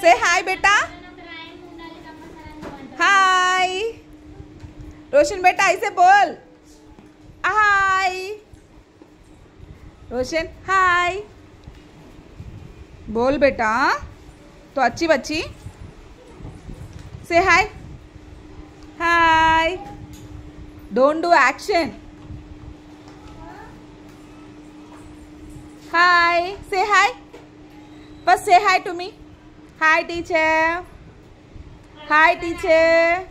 Say hi, beta. Hi. रोशन बेटा ऐसे बोल. Hi. रोशन हाय बोल बेटा. तो अच्छी बच्ची. Say hi. Hi. Don't do action. Hi. Say hi. First say hi to me. Hi teacher. Hi teacher.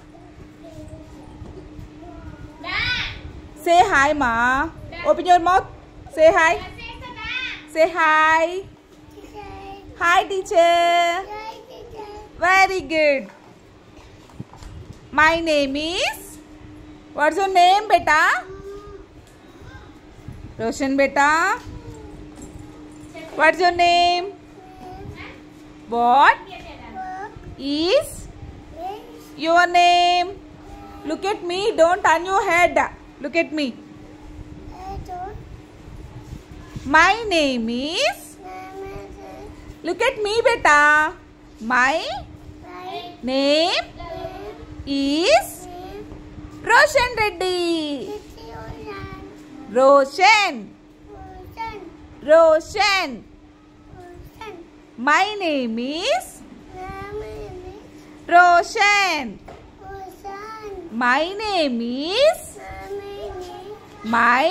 Say hi ma. Open your mouth. Say hi. Say hi. Hi teacher. Very good. My name is. What's your name beta? Roshan beta. What's your name? What is your name? Look at me. Don't turn your head. Look at me. My name is. Look at me, beta. My name is Roshan Reddy. Roshan. Roshan. My name is Roshan. My name is my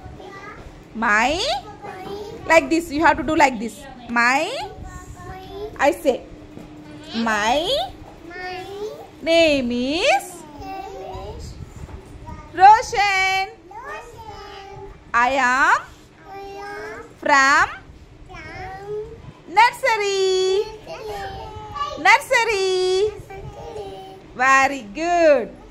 like this. You have to do like this. My I say my name is Roshan. I am from nursery. Nursery. Very good.